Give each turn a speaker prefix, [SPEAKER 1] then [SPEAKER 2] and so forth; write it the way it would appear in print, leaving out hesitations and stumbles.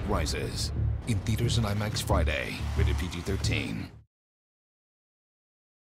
[SPEAKER 1] Rises. In theaters and IMAX Friday. Rated PG-13.